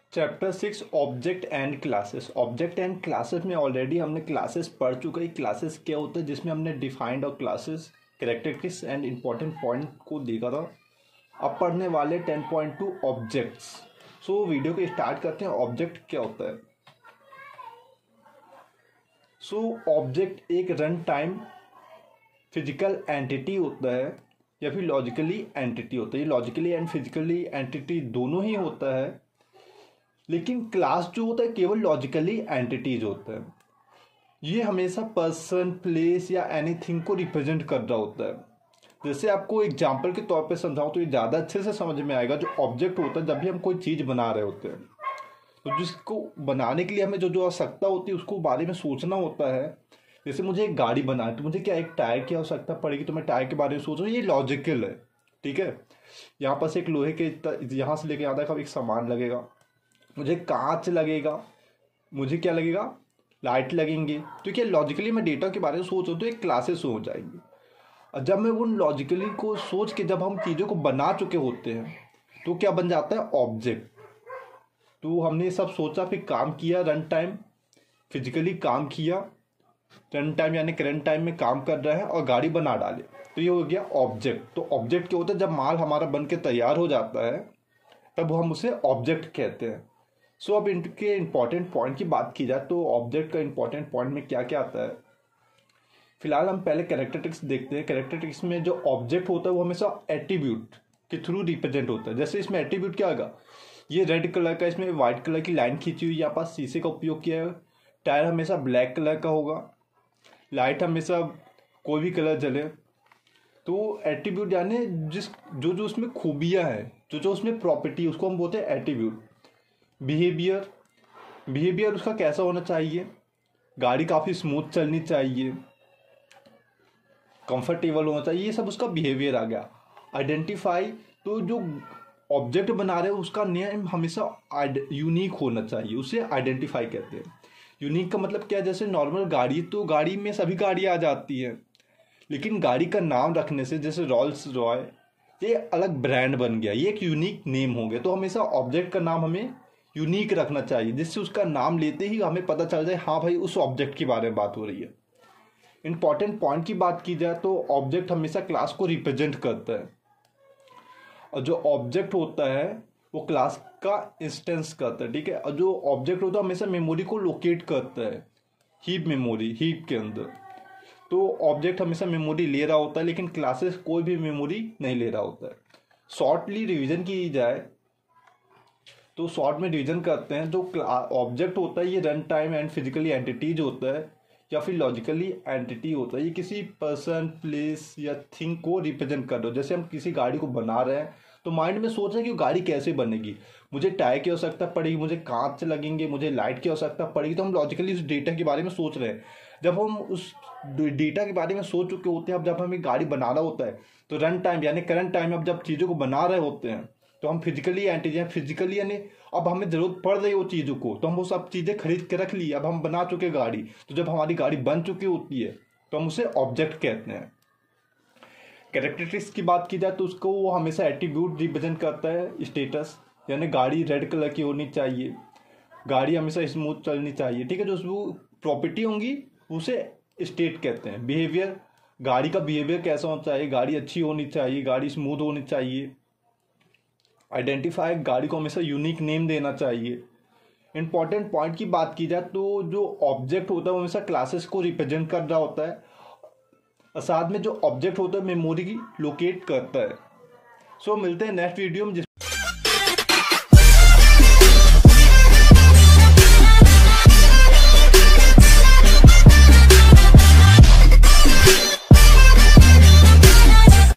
Chapter 6 object and classes. Object and classes में already हमने classes पढ़ चुका है। क्लासेस क्या होता है, जिसमें हमने डिफाइंड और classes characteristics and important point को देखा था। अब पढ़ने वाले 10.2 ऑब्जेक्ट्स। सो वीडियो को स्टार्ट करते हैं। ऑब्जेक्ट क्या होता है। ऑब्जेक्ट एक रन टाइम फिजिकल एंटिटी होता है या फिर लॉजिकली एंटिटी होता है। ये लॉजिकली एंड फिजिकली एंटिटी दोनों ही होता है, लेकिन क्लास जो होता है केवल लॉजिकली एंटिटीज होता है। ये हमेशा पर्सन, प्लेस या एनीथिंग को रिप्रेजेंट कर रहा होता है। जैसे आपको एग्जांपल के तौर पे समझाऊं तो ये ज़्यादा अच्छे से समझ में आएगा। जो ऑब्जेक्ट होता है, जब भी हम कोई चीज़ बना रहे होते हैं तो जिसको बनाने के लिए हमें जो जो आवश्यकता होती है उसको बारे में सोचना होता है। जैसे मुझे एक गाड़ी बनानी, तो मुझे क्या एक टायर की आवश्यकता पड़ेगी, तो मैं टायर के बारे में सोच रहा हूँ। ये लॉजिकल है, ठीक है। यहाँ पर से एक लोहे के यहाँ से लेके यहाँ तक एक सामान लगेगा, मुझे कांच लगेगा, मुझे क्या लगेगा, लाइट लगेंगे। तो क्या लॉजिकली मैं डेटा के बारे में सोच रहा हूँ तो एक क्लासेस हो जाएंगी। और जब मैं उन लॉजिकली को सोच के जब हम चीज़ों को बना चुके होते हैं तो क्या बन जाता है, ऑब्जेक्ट। तो हमने ये सब सोचा, फिर काम किया, रन टाइम फिजिकली काम किया, रन टाइम यानी करंट टाइम में काम कर रहा है और गाड़ी बना डाले, तो ये हो गया ऑब्जेक्ट। तो ऑब्जेक्ट क्या होता है, जब माल हमारा बन के तैयार हो जाता है तब हम उसे ऑब्जेक्ट कहते हैं। अब इनके इंपॉर्टेंट पॉइंट की बात की जाए तो ऑब्जेक्ट का इंपॉर्टेंट पॉइंट में क्या क्या आता है। फिलहाल हम पहले कैरेक्टरिस्टिक्स देखते हैं। कैरेक्टरिस्टिक्स में जो ऑब्जेक्ट होता है वो हमेशा एट्रीब्यूट के थ्रू रिप्रेजेंट होता है। जैसे इसमें एट्रीब्यूट क्या होगा, ये रेड कलर का, इसमें व्हाइट कलर की लाइन खींची हुई, यहाँ पास शीशे का उपयोग किया है, टायर हमेशा ब्लैक कलर का होगा, लाइट हमेशा कोई भी कलर जले। तो एट्रीब्यूट यानी जो जो उसमें खूबियाँ हैं, जो जो उसमें प्रॉपर्टी, उसको हम बोलते हैं एट्रीब्यूट। बिहेवियर उसका कैसा होना चाहिए, गाड़ी काफ़ी स्मूथ चलनी चाहिए, कंफर्टेबल होना चाहिए, ये सब उसका बिहेवियर आ गया। आइडेंटिफाई, तो जो ऑब्जेक्ट बना रहे हो उसका नेम हमेशा यूनिक होना चाहिए, उसे आइडेंटिफाई कहते हैं। यूनिक का मतलब क्या है, जैसे नॉर्मल गाड़ी, तो गाड़ी में सभी गाड़ियाँ आ जाती हैं, लेकिन गाड़ी का नाम रखने से, जैसे रॉल्स रॉय, ये अलग ब्रांड बन गया, ये एक यूनिक नेम हो गया। तो हमेशा ऑब्जेक्ट का नाम हमें यूनिक रखना चाहिए, जिससे उसका नाम लेते ही हमें पता चल जाए हाँ भाई उस ऑब्जेक्ट के बारे में बात हो रही है। इंपॉर्टेंट पॉइंट की बात की जाए तो ऑब्जेक्ट हमेशा क्लास को रिप्रेजेंट करता है, और जो ऑब्जेक्ट होता है वो क्लास का इंस्टेंस करता है, ठीक है। और जो ऑब्जेक्ट होता है हमेशा मेमोरी को लोकेट करता है, हीप मेमोरी, हीप के अंदर। तो ऑब्जेक्ट हमेशा मेमोरी ले रहा होता है, लेकिन क्लासेस कोई भी मेमोरी नहीं ले रहा होता है। शॉर्टली रिवीजन की जाए तो शॉर्ट में रिवीजन करते हैं। जो ऑब्जेक्ट होता है ये run time and physically entities होता है या फिर लॉजिकली एंटिटी होता है। ये किसी पर्सन, प्लेस या थिंग को रिप्रेजेंट कर रहे हो। जैसे हम किसी गाड़ी को बना रहे हैं तो माइंड में सोच रहे हैं कि गाड़ी कैसे बनेगी, मुझे टायर की आवश्यकता पड़ेगी, मुझे कांच लगेंगे, मुझे लाइट की आवश्यकता पड़ेगी। तो हम लॉजिकली उस डेटा के बारे में सोच रहे हैं। जब हम उस डेटा के बारे में सोच चुके होते हैं, अब जब हमें गाड़ी बनाना होता है तो रन टाइम यानी करंट टाइम, अब जब चीज़ों को बना रहे होते हैं तो हम फिजिकली एंटिटी, फिजिकली यानी अब हमें जरूरत पड़ रही है वो चीज़ों को, तो हम वो सब चीज़ें खरीद के रख ली, अब हम बना चुके गाड़ी। तो जब हमारी गाड़ी बन चुकी होती है तो हम उसे ऑब्जेक्ट कहते हैं। कैरेक्टरिस्टिक्स की बात की जाए तो उसको वो हमेशा एट्रीब्यूट रिप्रेजेंट करता है। स्टेटस यानी गाड़ी रेड कलर की होनी चाहिए, गाड़ी हमेशा स्मूथ चलनी चाहिए, ठीक है। जो उसको प्रॉपर्टी होंगी उसे स्टेट कहते हैं। बिहेवियर, गाड़ी का बिहेवियर कैसा होना चाहिए, गाड़ी अच्छी होनी चाहिए, गाड़ी स्मूथ होनी चाहिए। आइडेंटिफाई, गाड़ी को हमेशा यूनिक नेम देना चाहिए। इंपॉर्टेंट पॉइंट की बात की जाए तो जो ऑब्जेक्ट होता है वो हमेशा क्लासेस को रिप्रेजेंट कर रहा होता है, और साथ में जो ऑब्जेक्ट होता है मेमोरी की लोकेट करता है। मिलते हैं नेक्स्ट वीडियो में।